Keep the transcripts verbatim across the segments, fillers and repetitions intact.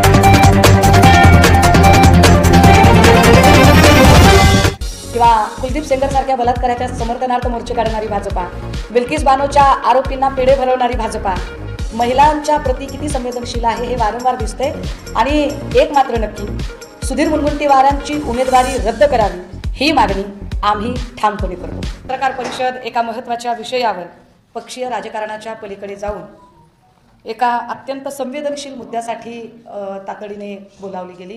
किंवा कुलदीप सेंगरसारख्या बलात्काराच्या समर्थनार्थ मोर्चे काढणारी भाजपा, बिल्किस बानोच्या आरोपींना पेढे भरवणारी भाजपा महिलांच्या प्रती किती संवेदनशील आहे हे वारंवार दिसते। आणि एक मात्र नक्की, सुधीर मुनगंटीवारांची उमेदवारी रद्द करावी ही मागणी आम्ही ठामपणे करतो। पत्रकार परिषद एका महत्त्वाच्या विषयावर पक्षीय राजकारणाच्या पलीकडे जाऊन एका अत्यंत संवेदनशील मुद्द्यासाठी तातडीने बोलावली गेली।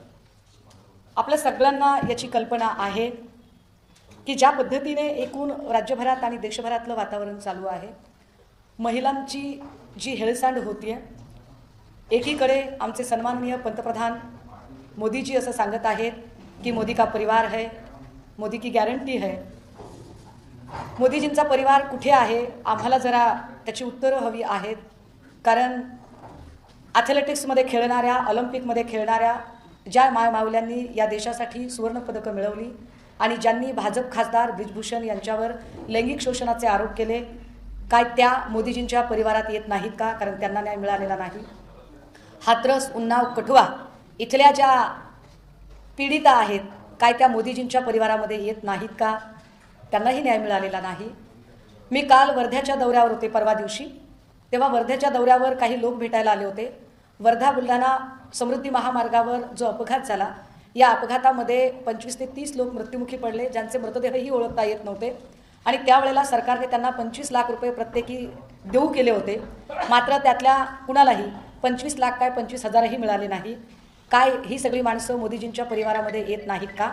आपल्या सगळ्यांना याची कल्पना आहे की ज्या पद्धतीने एकूण राज्यभरात आणि देशभरातलं वातावरण चालू आहे, महिलांची जी हेळसांड होतीये, एकीकडे आमचे सन्माननीय पंतप्रधान मोदीजी असं सांगत आहेत की मोदी का परिवार है, मोदी की गॅरंटी है। मोदीजींचा परिवार कुठे आहे, आम्हाला जरा त्याची उत्तरं हवी आहेत। कारण ॲथलेटिक्समध्ये खेळणाऱ्या, ऑलिम्पिकमध्ये खेळणाऱ्या ज्या माय मावल्यांनी या देशासाठी सुवर्णपदकं मिळवली आणि ज्यांनी भाजप खासदार ब्रिजभूषण यांच्यावर लैंगिक शोषणाचे आरोप केले, काय त्या मोदीजींच्या परिवारात येत नाहीत का? कारण त्यांना न्याय मिळालेला नाही। हाथरस, उन्नाव, कठुआ इथल्या ज्या पीडिता आहेत, काय त्या मोदीजींच्या परिवारामध्ये येत नाहीत का? त्यांनाही न्याय मिळालेला नाही। मी काल वर्ध्याच्या दौऱ्यावर होते परवा दिवशी, तेव्हा वर्ध्याच्या दौऱ्यावर काही लोक भेटायला आले होते। वर्धा बुलढाणा समृद्धी महामार्गावर जो अपघात झाला, या अपघातामध्ये पंचवीस ते तीस लोक मृत्युमुखी पडले, ज्यांचे मृतदेहही ओळखता येत नव्हते। आणि त्यावेळेला सरकारने त्यांना पंचवीस लाख रुपये प्रत्येकी देऊ केले होते, मात्र त्यातल्या कुणालाही पंचवीस लाख काय पंचवीस हजारही मिळाले नाही। काय ही सगळी माणसं मोदीजींच्या परिवारामध्ये येत नाहीत का?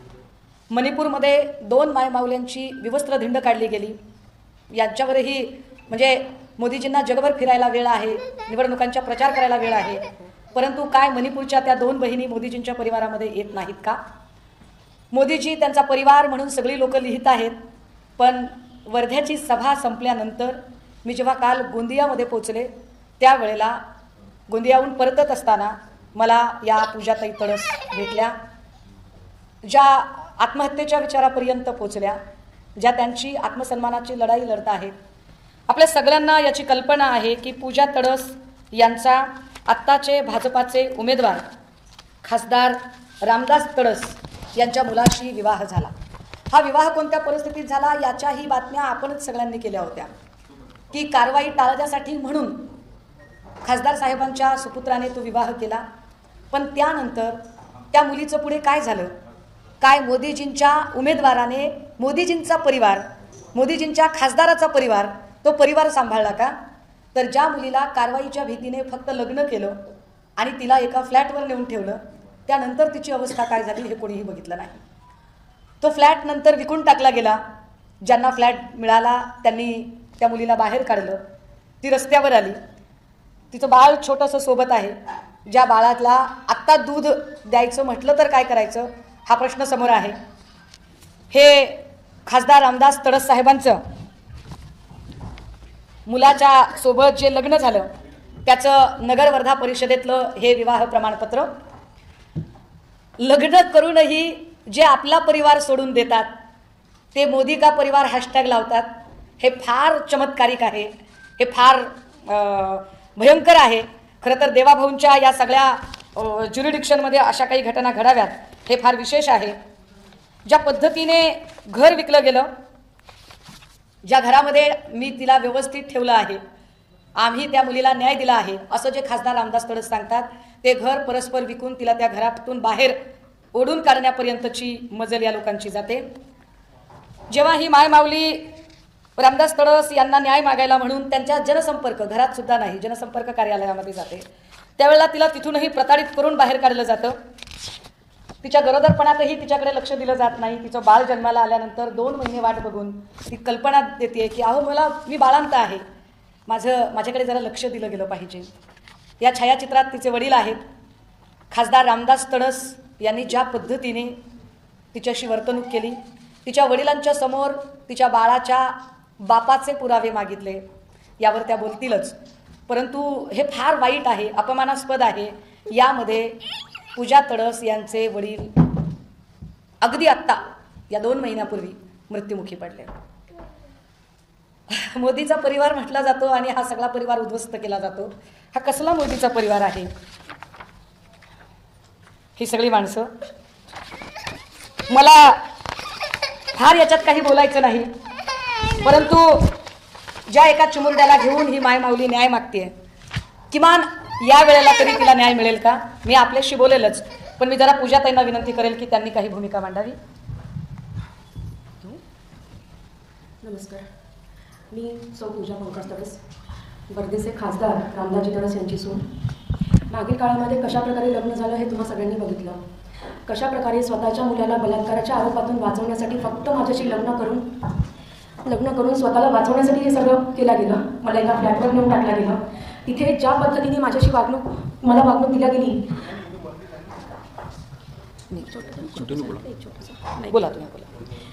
मणिपूरमध्ये दोन मायमाऊल्यांची विवस्त्र धिंड काढली गेली, यांच्यावरही म्हणजे मोदीजींना जगभर फिरायला वेळ आहे, निवडणुकांचा प्रचार करायला वेळ आहे, परंतु काय मणिपूरच्या त्या दोन बहिणी मोदीजींच्या परिवारामध्ये येत नाहीत का? मोदीजी त्यांचा परिवार म्हणून सगळी लोक लिहित आहेत, पण वर्ध्याची सभा संपल्यानंतर मी जेव्हा काल गोंदियामध्ये पोचले, त्यावेळेला गोंदियाहून परतत असताना मला या पूजाताई तडस भेटल्या, ज्या आत्महत्येच्या विचारापर्यंत पोचल्या, ज्या त्यांची आत्मसन्मानाची लढाई लढत आहेत। आपल्या सगळ्यांना याची कल्पना आहे की पूजा तडस यांचा आत्ताचे भाजपाचे उमेदवार खासदार रामदास तडस यांच्या मुलाशी विवाह झाला। हा विवाह कोणत्या परिस्थितीत झाला याच्याही बातम्या आपणच सगळ्यांनी केल्या होत्या की कारवाई टाळण्यासाठी म्हणून खासदार साहेबांच्या सुपुत्राने तो विवाह केला। पण त्यानंतर त्या मुलीचं पुढे काय झालं, काय मोदीजींच्या उमेदवाराने मोदीजींचा परिवार, मोदीजींच्या खासदाराचा परिवार, तो परिवार सांभाळला का? तर ज्या मुलीला कारवाईच्या भीतीने फक्त लग्न केलं आणि तिला एका फ्लॅटवर नेऊन ठेवलं, त्यानंतर तिची अवस्था काय झाली हे कोणीही बघितलं नाही। तो फ्लॅट नंतर विकून टाकला गेला, ज्यांना फ्लॅट मिळाला त्यांनी त्या मुलीला बाहेर काढलं, ती रस्त्यावर आली, तिचं बाळ छोटंसं सोबत आहे, ज्या बाळाला आत्ता दूध द्यायचं म्हटलं तर काय करायचं हा प्रश्न समोर आहे। हे खासदार रामदास तडस साहेबांचं मुलाच्या सोबत जे लग्न झालं त्याचं नगर वर्धा परिषदेतलं हे विवाह प्रमाणपत्र, लग्न करूनही जे आपला परिवार सोडून देतात ते मोदी का परिवार हॅशटॅग लावतात, हे फार चमत्कारिक आहे, हे फार भयंकर आहे। खरं तर देवाभाऊंच्या या सगळ्या ज्युरिडिक्शनमध्ये अशा काही घटना घडाव्यात हे फार विशेष आहे। ज्या पद्धतीने घर विकलं गेलं, ज्या घरामध्ये मी तिला व्यवस्थित ठेवलं आहे, आम्ही त्या मुलीला न्याय दिला आहे असं जे खासदार रामदास तडस सांगतात, ते घर परस्पर विकून तिला त्या घरातून बाहेर ओढून काढण्यापर्यंतची मजल या लोकांची जाते। जेव्हा ही मायमाऊली रामदास तडस यांना न्याय मागायला म्हणून त्यांच्या जनसंपर्क घरात सुद्धा नाही, जनसंपर्क कार्यालयामध्ये जाते, त्यावेळेला तिला तिथूनही प्रताडित करून बाहेर काढलं जातं। तिच्या गरोदरपणातही तिच्याकडे लक्ष दिलं जात नाही। तिचं बाळ जन्माला आल्यानंतर दोन महिने वाट बघून ती कल्पना देते की अहो मला मी बाळांत आहे, माझं माझ्याकडे जरा लक्ष दिलं गेलं पाहिजे। या छायाचित्रात तिचे वडील आहेत। खासदार रामदास तडस यांनी ज्या पद्धतीने तिच्याशी वर्तणूक केली, तिच्या वडिलांच्या समोर तिच्या बाळाच्या बापाचे पुरावे मागितले, यावर त्या बोलतीलच, परंतु हे फार वाईट आहे, अपमानास्पद आहे। यामध्ये पूजा तडस यांचे वडील अगदी आत्ता या दोन महिन्यापूर्वी मृत्युमुखी पडले। मोदीचा परिवार म्हटला जातो आणि हा सगळा परिवार उद्ध्वस्त केला जातो। हा कसला मोदीचा परिवार आहे? ही सगळी माणसं, मला फार याच्यात काही बोलायचं नाही, परंतु ज्या एका चिमुरड्याला घेऊन ही माय माऊली न्याय मागते, किमान या वेळेला तरी तिला न्याय मिळेल का? मी आपल्याशी बोलेलच, पण मी जरा पूजाताईंना विनंती करेल की त्यांनी काही भूमिका मांडावी. नमस्कार, मी सौ पूजा पंकज तडस, बर्देचे खासदार रामदाजी तडस यांची सून. मागील काळामध्ये कशाप्रकारे लग्न झालं हे तुम्हा सगळ्यांनी बघितलं. कशाप्रकारे स्वतःच्या मुलाला बलात्काराच्या आरोपातून वाचवण्यासाठी फक्त माझ्याशी लग्न करून लग्न करून स्वतःला वाचवण्यासाठी हे सगळं केलं गेलं. मला एका फ्लॅटवर नेऊन टाकलं गेलं. तिथे ज्या पद्धतीने माझ्याशी वागणूक मला वागणूक दिल्या गेली, बोला तुम्ही बोला.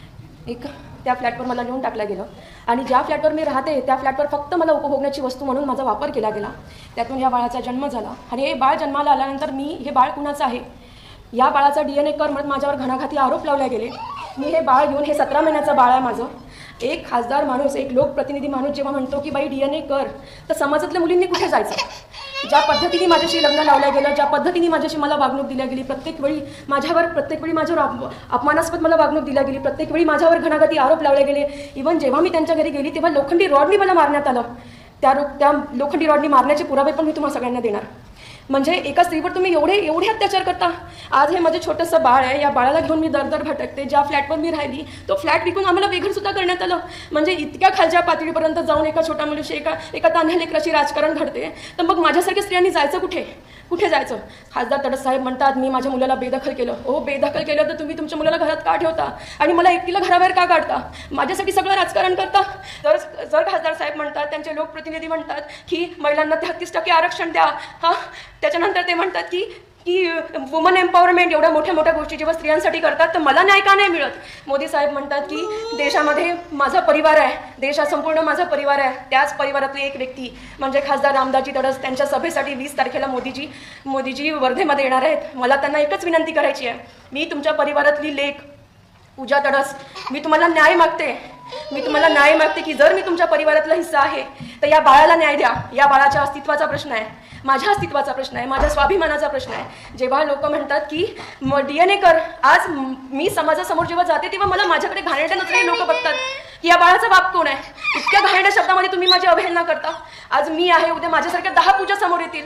एक त्या फ्लॅटवर मला नेऊन टाकलं गेलं आणि ज्या फ्लॅटवर मी राहते त्या फ्लॅटवर फक्त मला उपभोगण्याची वस्तू म्हणून माझा वापर केला गेला. त्यातून या बाळाचा जन्म झाला आणि हे बाळ जन्माला आल्यानंतर मी हे बाळ कुणाचं आहे या बाळाचा डी एन ए कर म्हणत माझ्यावर घणाघाती आरोप लावले गेले. मी हे बाळ घेऊन, हे सतरा महिन्याचं बाळ आहे माझं. एक खासदार माणूस, एक लोकप्रतिनिधी माणूस जेव्हा म्हणतो की बाई डी एन ए कर, तर समाजातल्या मुलींनी कुठे जायचं? ज्या पद्धतीने माझ्याशी लग्न लावलं गेलं, ज्या पद्धतीने माझ्याशी मला वागणूक दिल्या गेली, प्रत्येक वेळी माझ्यावर प्रत्येक वेळी माझ्यावर अप अपमानास्पद मला वागणूक दिल्या गेली, प्रत्येक वेळी माझ्यावर घणाघाती आरोप लावले गेले. इव्हन जेव्हा मी त्यांच्या घरी गेली तेव्हा लोखंडी रॉडनी मला मारण्यात आलं. त्या त्या लोखंडी रॉडनी मारण्याचे पुरावे पण मी तुम्हाला सगळ्यांना देणार. म्हणजे एका स्त्रीवर तुम्ही एवढे एवढे अत्याचार करता. आज हे माझे छोटंसं बाळ आहे, या बाळाला घेऊन मी दर दर भटकते. ज्या फ्लॅटवर मी राहिली तो फ्लॅट विकून आम्हाला वेगळं सुद्धा करण्यात आलं. म्हणजे इतक्या खालच्या पातळीपर्यंत जाऊन एका छोट्या मुलीशी, एका एका तान्ह्या लेकराशी राजकारण घडते. तर मग माझ्यासारख्या स्त्रियांनी जायचं कुठे? कुठे जायचं? खासदार तडस साहेब म्हणतात मी माझ्या मुलाला बेदखल केलं. हो, बेदखल केलं तर तुम्ही तुमच्या मुलाला घरात का ठेवता आणि मला एकटीला घराबाहेर का काढता? माझ्यासाठी सगळं राजकारण करता. जर जर खासदार साहेब म्हणतात, त्यांचे लोकप्रतिनिधी म्हणतात की महिलांना तेहतीस टक्के आरक्षण द्या, हां, त्याच्यानंतर ते म्हणतात की की वुमन एम्पॉवरमेंट, एवढ्या मोठ्या मोठ्या गोष्टी जेव्हा स्त्रियांसाठी करतात तर मला न्याय का नाही मिळत? मोदी साहेब म्हणतात की देशामध्ये माझा परिवार आहे, देश हा संपूर्ण माझा परिवार आहे. त्याच परिवारातली एक व्यक्ती म्हणजे खासदार रामदाजी तडस, त्यांच्या सभेसाठी वीस तारखेला मोदीजी मोदीजी वर्धेमध्ये येणार आहेत. मला त्यांना एकच विनंती करायची आहे, मी तुमच्या परिवारातली लेक पूजा तडस, मी तुम्हाला न्याय मागते. मी तुम्हाला न्याय मागते की जर मी तुमच्या परिवारातला हिस्सा आहे तर या बाळाला न्याय द्या. या बाळाच्या अस्तित्वाचा प्रश्न आहे, माझ्या अस्तित्वाचा प्रश्न आहे, माझ्या स्वाभिमानाचा प्रश्न आहे. जेव्हा लोक म्हणतात की डी एन ए कर, आज मी समाजासमोर जेव्हा जाते तेव्हा मला माझ्याकडे घाणेरड्या नजरेने लोक बघतात की या बाळाचा बाप कोण आहे. इतक्या घाणेरड्या शब्दामध्ये तुम्ही माझी अवहेलना करता. आज मी आहे, उद्या माझ्यासारख्या दहा पूजा समोर येतील.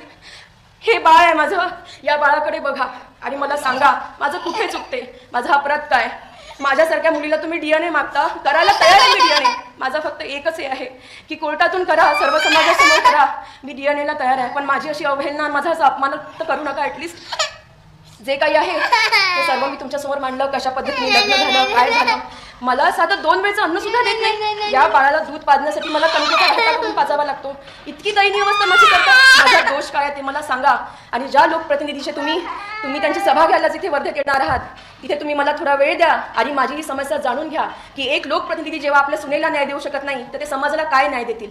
हे बाळ आहे माझं, या बाळाकडे बघा आणि मला सांगा माझं कुठे चुकते, माझा अपराध काय? माझ्यासारख्या मुलीला तुम्ही डी एन ए मागता, करायला तयार आहे मी डी एन ए. माझा फक्त एकच हे आहे की कोर्टातून करा, सर्व समाजासमोर करा, मी डी एन एला तयार आहे. पण माझी अशी अवहेलना, माझा असा अपमान तर करू नका. ॲटलिस्ट जे काही आहे ते सर्व मी तुमच्यासमोर मांडलं. कशा पद्धतीने लग्न झालं, काय झालं. मला साधं दोन वेळचं अन्न सुद्धा देत नाही. या बाळाला दूध पाजण्यासाठी मला कणकेचा घाटा करून पाजावा लागतो. इतकी दयनीय अवस्था माझी करता. माझा दोष काय आहे ते मला सांगा. आणि ज्या लोकप्रतिनिधीचे तुम्ही तुम्ही त्यांची सभा घ्यायला जिथे वर्धेत येणार आहात तिथे तुम्ही मला थोडा वेळ द्या आणि माझी ही समस्या जाणून घ्या की एक लोकप्रतिनिधी जेव्हा आपल्या सुनेला न्याय देऊ शकत नाही तर ते समाजाला काय न्याय देतील.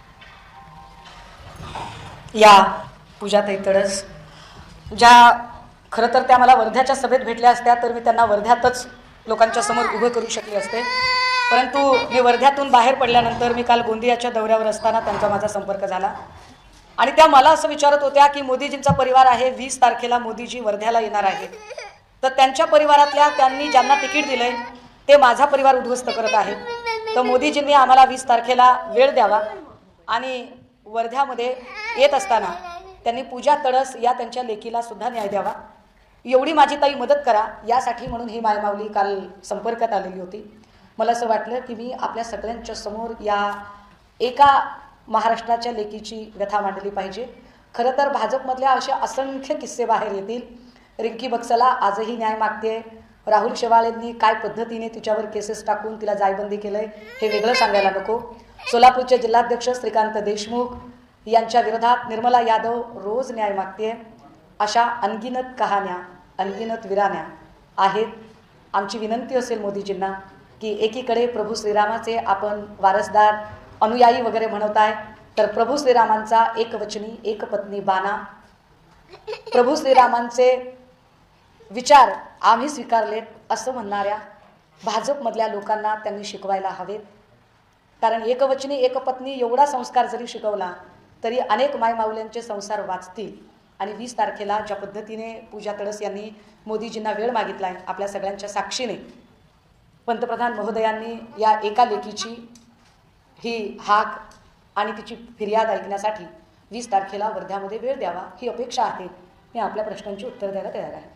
या पूजाताई तडस, ज्या खरं तर त्या मला वर्ध्याच्या सभेत भेटल्या असत्या तर मी त्यांना वर्ध्यातच लोकांच्या समोर उभं करू शकले असते, परंतु मी वर्ध्यातून बाहेर पडल्यानंतर मी काल गोंदियाच्या दौऱ्यावर असताना त्यांचा माझा संपर्क झाला आणि त्या मला असं विचारत होत्या की मोदीजींचा परिवार आहे, वीस तारखेला मोदीजी वर्ध्याला येणार आहेत, तर त्यांच्या परिवारातल्या त्यांनी ज्यांना तिकीट दिलंय ते माझा परिवार उद्ध्वस्त करत आहेत, तर मोदीजींनी आम्हाला वीस तारखेला वेळ द्यावा आणि वर्ध्यामध्ये येत असताना त्यांनी पूजा तडस या त्यांच्या लेकीला सुद्धा न्याय द्यावा, एवढी माझी ताई मदत करा यासाठी म्हणून ही मायमाऊली काल संपर्कात आलेली होती. मला असं वाटलं की मी आपल्या सगळ्यांच्या समोर या एका महाराष्ट्राच्या लेकीची व्यथा मांडली पाहिजे. खरं तर भाजपमधल्या असे असंख्य किस्से बाहेर येतील. रिंकी बक्सला आजही न्याय मागते. राहुल शेवाळेंनी काय पद्धतीने तिच्यावर केसेस टाकून तिला जायबंदी केलंय हे वेगळं सांगायला नको. सोलापूरचे जिल्हाध्यक्ष श्रीकांत देशमुख यांच्या विरोधात निर्मला यादव रोज न्याय मागते. अशा अनगिनत कहाण्या, अनगिनत विराण्या आहेत. आमची विनंती असेल मोदीजींना की एकीकडे प्रभू श्रीरामाचे आपण वारसदार, अनुयायी वगैरे म्हणताय, तर प्रभू श्रीरामांचा एकवचनी एक पत्नी बाणा, प्रभू श्रीरामांचे विचार आम्ही स्वीकारलेत असं म्हणणाऱ्या भाजपमधल्या लोकांना त्यांनी शिकवायला हवेत. कारण एकवचनी एक पत्नी एवढा संस्कार जरी शिकवला तरी अनेक मायमाऊल्यांचे संसार वाचतील आणि वीस तारखेला ज्या पद्धतीने पूजा तडस यांनी मोदीजींना वेळ मागितला आहे, आपल्या सगळ्यांच्या साक्षीने पंतप्रधान महोदयांनी या एका लेखीची ही हाक आणि तिची फिर्याद ऐकण्यासाठी वीस तारखेला वर्ध्यामध्ये वेळ द्यावा ही अपेक्षा आहे. मी आपल्या प्रश्नांची उत्तर द्यायला तयार आहे.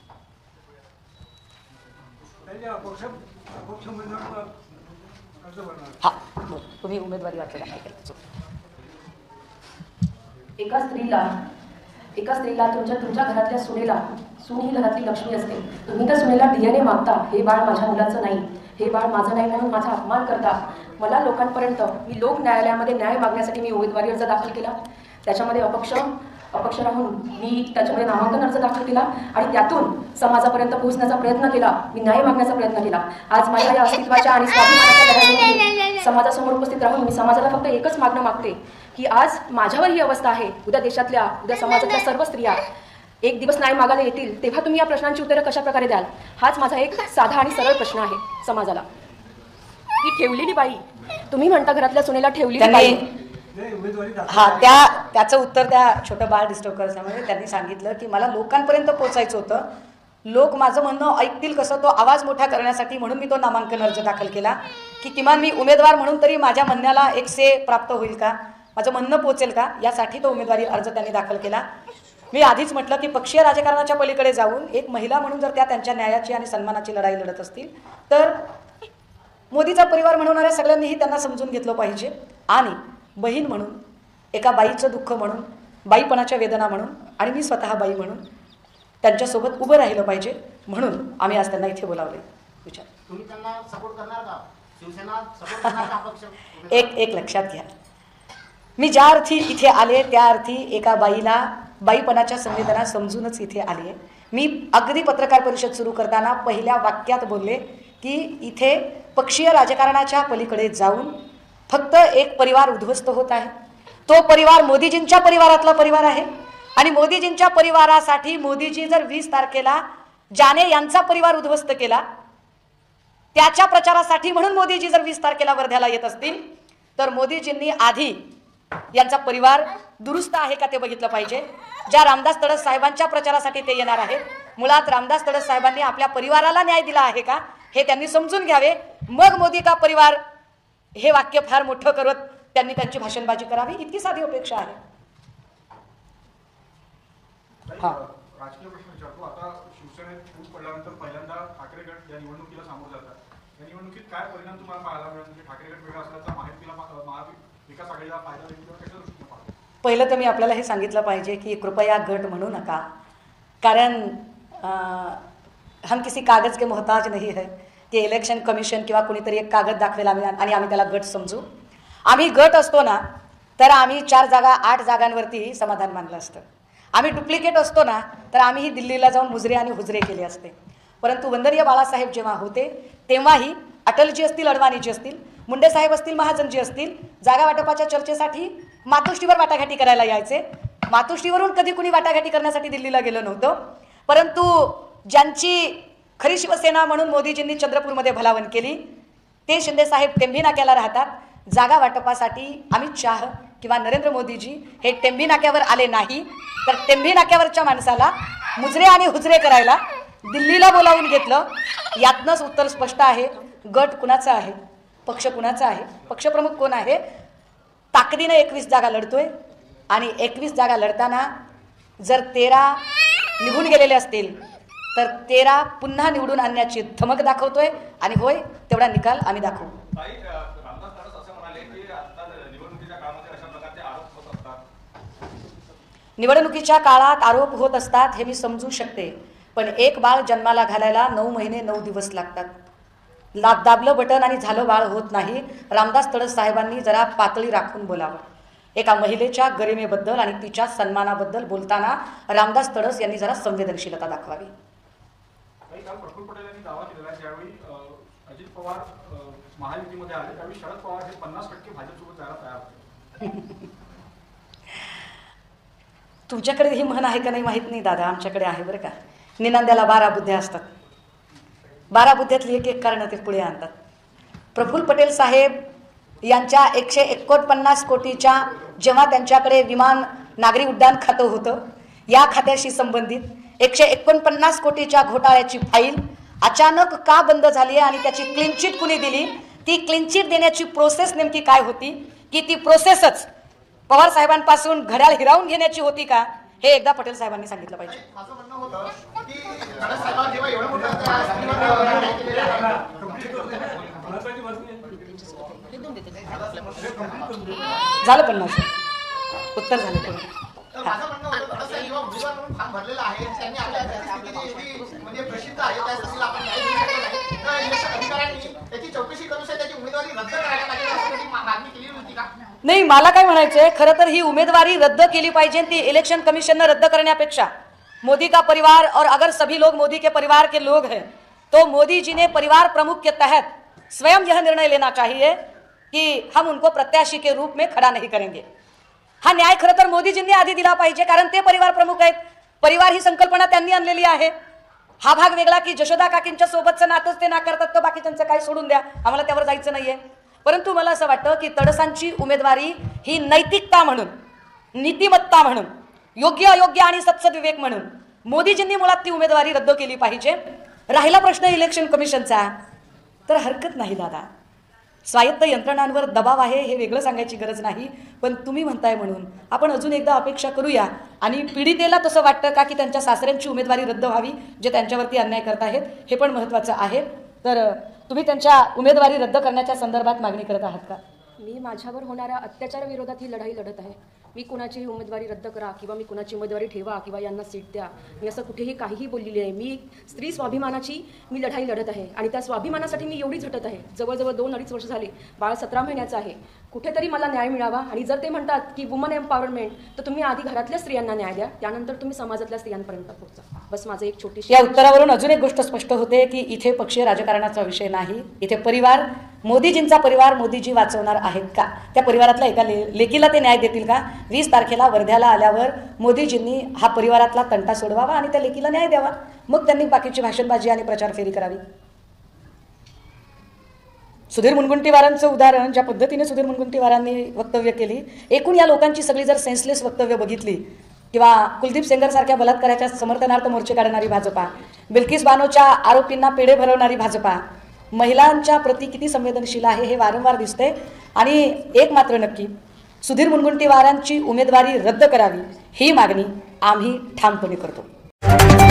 हा, तुम्ही उमेदवारी अर्ज दाखल केला. एका स्त्रीला एका स्त्रीला तुमच्या तुमच्या घरातल्या सुनेला, सून ही घरातली लक्ष्मी असते. तुम्ही त्या सुनेला डीएनए मागता, हे बाळ माझ्या मुलाचं नाही, हे बाळ माझं नाही म्हणून माझा अपमान करता. मला लोकांपर्यंत मी लोक न्यायालयामध्ये न्याय मागण्यासाठी मी उमेदवारी अर्ज दाखल केला. त्याच्यामध्ये अपक्ष अपक्ष राहून मी त्याच्यामध्ये नामांकन अर्ज दाखल केला आणि त्यातून समाजापर्यंत पोहोचण्याचा प्रयत्न केला. मी न्याय मागण्याचा प्रयत्न केला. आज माझ्या या अस्तित्वाच्या आणि स्वाभिमानाच्या लढाईमध्ये समाजासमोर उपस्थित राहून मी समाजाला फक्त एकच मागणं मागते की आज माझ्यावर ही अवस्था आहे, उद्या देशातल्या, उद्या समाजातल्या सर्व स्त्रिया एक दिवस न्याय मागायला येतील, तेव्हा तुम्ही या प्रश्नांची उत्तरं कशा प्रकारे द्याल? हाच माझा एक साधा आणि सरळ प्रश्न आहे समाजाला. की ठेवलेली बाई, तुम्ही म्हणता घरातल्या सुनेला ठेवलेली बाई, हा, त्या त्याचं उत्तर त्या छोटं बाळ डिस्टर्ब करण्यामध्ये त्यांनी सांगितलं की मला लोकांपर्यंत पोहोचायचं होतं, लोक माझं म्हणणं ऐकतील कसं, तो आवाज मोठा करण्यासाठी म्हणून मी तो नामांकन अर्ज दाखल केला की किमान मी उमेदवार म्हणून तरी माझ्या म्हणण्याला एक से प्राप्त होईल का, माझं म्हणणं पोचेल का, यासाठी तो उमेदवारी अर्ज त्यांनी दाखल केला. मी आधीच म्हटलं की पक्षीय राजकारणाच्या पलीकडे जाऊन एक महिला म्हणून जर त्या त्यांच्या न्यायाची आणि सन्मानाची लढाई लढत असतील तर मोदीचा परिवार म्हणणाऱ्या सगळ्यांनीही त्यांना समजून घेतलं पाहिजे आणि बहीण म्हणून, एका बाईचं दुःख म्हणून, बाईपणाच्या वेदना म्हणून आणि मी स्वतः बाई म्हणून त्यांच्यासोबत उभं राहिलं पाहिजे, म्हणून आम्ही आज त्यांना इथे बोलावले. विचार तुम्ही त्यांना सपोर्ट करणार का? शिवसेना सपोर्ट करणार का पक्ष? एक एक लक्षात घ्या, मी ज्या अर्थी इथे आले त्या अर्थी एका बाईला बाईपणाच्या संवेदना समजूनच इथे आले. मी अगदी पत्रकार परिषद सुरू करताना पहिल्या वाक्यात बोलले की इथे पक्षीय राजकारणाच्या पलीकडे जाऊन फक्त एक परिवार उद्ध्वस्त होत आहे. तो परिवार मोदीजींच्या परिवारातला परिवार आहे आणि मोदीजींच्या परिवारासाठी मोदीजी जर वीस तारखेला जाने यांचा परिवार उद्ध्वस्त केला, त्याच्या प्रचारासाठी म्हणून मोदीजी जर वीस तारखेला वर्ध्याला येत असतील तर मोदीजींनी आधी यांचा परिवार दुरुस्त आहे का ते बघितलं पाहिजे. ज्या रामदास तडस साहेबांच्या प्रचारासाठी ते येणार आहेत, मुळात रामदास तडस साहेबांनी आपल्या परिवाराला न्याय दिला आहे का हे त्यांनी समजून घ्यावे. मग मोदी का परिवार हे वाक्य फार मोठं करत त्यांनी त्यांची भाषणबाजी करावी, इतकी साधी अपेक्षा आहे. हा, राजकीय प्रश्न विचारतो. आता शिवसेनेत फूट पडल्यानंतर पहिल्यांदा ठाकरे गट या निवडणुकीला सामोरं जातात. या निवडणुकीत काय परिणाम तुम्हाला पाहायला मिळेल? म्हणजे ठाकरे गट वेगळा असल्याचा महायुतीला महाविकास आघाडीला फायदा होईल किंवा कशा दृष्टीने पाहतो? पहिलं तर मी आपल्याला हे सांगितलं पाहिजे की कृपया गट म्हणू नका, कारण हम किसी कागज के मोहताज नहीं है की इलेक्शन कमिशन किंवा कुणीतरी एक कागद दाखवेल आम्ही आणि आम्ही त्याला गट समजू. आम्ही गट असतो ना तर आम्ही चार जागा आठ जागांवरती समाधान मानलं असतं. आम्ही डुप्लिकेट असतो ना तर आम्हीही दिल्लीला जाऊन मुजरे आणि हुजरे केले असते. परंतु वंदनीय बाळासाहेब जेव्हा होते तेव्हाही अटलजी असतील, अडवाणीजी असतील, मुंडे साहेब असतील, महाजनजी असतील, जागा वाटपाच्या चर्चेसाठी मातोश्रीवर वाटाघाटी करायला यायचे. मातोश्रीवरून कधी कुणी वाटाघाटी करण्यासाठी दिल्लीला गेलं नव्हतं. परंतु ज्यांची खरी शिवसेना म्हणून मोदीजींनी चंद्रपूरमध्ये भलावण केली ते शिंदे साहेब टेंभी नाक्याला राहतात. जागा वाटपासाठी अमित शाह किंवा नरेंद्र मोदीजी हे टेंभी नाक्यावर आले नाही तर टेंभी नाक्यावरच्या माणसाला मुजरे आणि हुजरे करायला दिल्लीला बोलावून घेतलं. यातनंच उत्तर स्पष्ट आहे, गट कुणाचा आहे, पक्ष कुणाचा आहे, पक्षप्रमुख कोण आहे. ताकदीनं एकवीस जागा लढतोय आणि एकवीस जागा लढताना जर तेरा निघून गेलेले असतील तर तेरा पुन्हा निवडून आणण्याची धमक दाखवतोय आणि होय तेवढा निकाल आम्ही दाखवू. निवडणुकीच्या काळात आरोप होत असतात हे मी समजू शकते, पण एक बाळ जन्माला घालायला नऊ महिने नऊ दिवस लागतात. लाद दाबलं बटन आणि झालं बाळ होत नाही. रामदास तडस साहेबांनी जरा पातळी राखून बोलावं. एका महिलेच्या गरिमेबद्दल आणि तिच्या सन्मानाबद्दल बोलताना रामदास तडस यांनी जरा संवेदनशीलता दाखवावी. काल प्रफुल्ल पटेल यांनी दावा केलेला आहे ज्यावेळी अजित पवार महायुतीमध्ये आले त्यावेळी शरद पवार हे पन्नास टक्के भाजपसोबत जायला तयार होते. तुमच्याकडे ही म्हण आहे का नाही माहीत नाही दादा, आमच्याकडे आहे बरं का. निनांद्याला बारा बुद्ध्या असतात, बारा बुद्ध्यातली एक एक कारणं ते पुढे आणतात. प्रफुल्ल पटेल साहेब यांच्या एकशे एकोणपन्नास कोटीच्या जेव्हा त्यांच्याकडे विमान नागरी उड्डाण खातं होतं या खात्याशी संबंधित एकशे एकोणपन्नास कोटीच्या घोटाळ्याची फाईल अचानक का बंद झाली आणि त्याची क्लीन चिट कुणी दिली, ती क्लीन चिट देण्याची प्रोसेस नेमकी काय होती, की ती प्रोसेसच पवार साहेबांपासून घड्याळ हिरावून घेण्याची होती का, हे एकदा पटेल साहेबांनी सांगितलं पाहिजे. माझं म्हणणं होतं की गणेश साहेबांनी जेव्हा एवढं मोठं त्या स्त्रीवर न्याय केलेला आहे, झालं पण माझं उत्तर झालं पण. तर माझं म्हणणं होतं गणेश साहेब जेव्हा उमेदवार म्हणून फॉर्म भरलेला आहे, त्यांनी आपल्या घरची स्थिती एवढी म्हणजे प्रसिद्ध आहे, त्या स्थितीला आपण न्याय देऊ शकत नाही. तर इलेक्शन अधिकाऱ्यांनी त्याची चौकशी करून त्याची उमेदवारी रद्द करायला पाहिजे असं त्यांनी मा- मागणी केली होती का? नाही, मला काय म्हणायचंय, खरं तर ही उमेदवारी रद्द केली पाहिजे. ती इलेक्शन कमिशनने रद्द करण्यापेक्षा मोदी का परिवार और अगर सभी लोग मोदी के परिवार के लोग हैं तो मोदी जी ने परिवार प्रमुख के तहत स्वयं यह निर्णय लेना चाहिए कि हम उनको प्रत्याशी के रूप में खड़ा नहीं करेंगे. हा न्याय खरं तर मोदीजींनी आधी दिला पाहिजे, कारण ते परिवार प्रमुख आहेत. परिवार ही संकल्पना त्यांनी आणलेली आहे. हा भाग वेगळा की जशोदा काकींच्या सोबतचं नातंच ते नाकारतात, तर बाकीच्यांचं काय सोडून द्या, आम्हाला त्यावर जायचं नाहीये. परंतु मला असं वाटतं की तडसांची उमेदवारी ही नैतिकता म्हणून, नीतिमत्ता म्हणून, योग्य अयोग्य आणि सत्सद्विवेक म्हणून मोदीजींनी मुळात ती उमेदवारी रद्द केली पाहिजे. राहिला प्रश्न इलेक्शन कमिशनचा, तर हरकत नाही दादा, स्वायत्त यंत्रणांवर दबाव आहे हे वेगळं सांगायची गरज नाही. पण तुम्ही म्हणताय म्हणून आपण अजून एकदा अपेक्षा करूया. आणि पीडितेला तसं वाटतं का की त्यांच्या सासऱ्यांची उमेदवारी रद्द व्हावी, जे त्यांच्यावरती अन्याय करत आहेत, हे पण महत्त्वाचं आहे. तर तुम्ही त्यांच्या उमेदवारी रद्द करण्याच्या संदर्भात मागणी करत आहात का? मी माझ्यावर होणाऱ्या अत्याचाराविरोधात ही लढाई लढत आहे. मी कुणाचीही उमेदवारी रद्द करा किंवा मी कुणाची उमेदवारी ठेवा किंवा यांना सीट द्या, मी असं कुठेही काहीही बोललेली आहे. मी स्त्री स्वाभिमानाची मी लढाई लढत आहे आणि त्या स्वाभिमानासाठी मी एवढी झटत आहे. जवळजवळ दोन अडीच वर्ष झाले, बाळ सतरा महिन्याचं आहे. कुठेतरी मला न्याय मिळावा. आणि जर ते म्हणतात की वुमन एम्पॉवरमेंट, तर तुम्ही आधी घरातल्या स्त्रियांना न्याय द्या, त्यानंतर तुम्ही समाजातल्या स्त्रियांपर्यंत पोहोचा. बस माझं एक छोटीशी. या उत्तरावरून अजून एक गोष्ट स्पष्ट होते की इथे पक्षीय राजकारणाचा विषय नाही. इथे परिवार, मोदीजींचा परिवार मोदीजी वाचवणार आहेत का, त्या परिवारातल्या एका ले लेकीला ते न्याय देतील का? वीस तारखेला वर्ध्याला आल्यावर मोदीजींनी हा परिवारातला तंटा सोडवावा आणि त्या लेकीला न्याय द्यावा. मग त्यांनी बाकीची भाषणबाजी आणि प्रचार फेरी करावी. सुधीर मुनगंटीवारांचं उदाहरण, ज्या पद्धतीने सुधीर मुनगंटीवारांनी वक्तव्य केली, एकूण या लोकांची सगळी जर सेन्सलेस वक्तव्य बघितली, किंवा कुलदीप सेंगर सारख्या बलात्काराच्या समर्थनार्थ मोर्चे काढणारी भाजपा, बिल्किस बानोच्या आरोपींना पेढे भरवणारी भाजपा, महिलांच्या प्रति किती संवेदनशील आहे हे वारंवार दिसते. आणि एक मात्र नक्की, सुधीर मुनगंटीवारांची उमेदवारी रद्द करावी ही मागणी आम्ही ठामपणे करतो.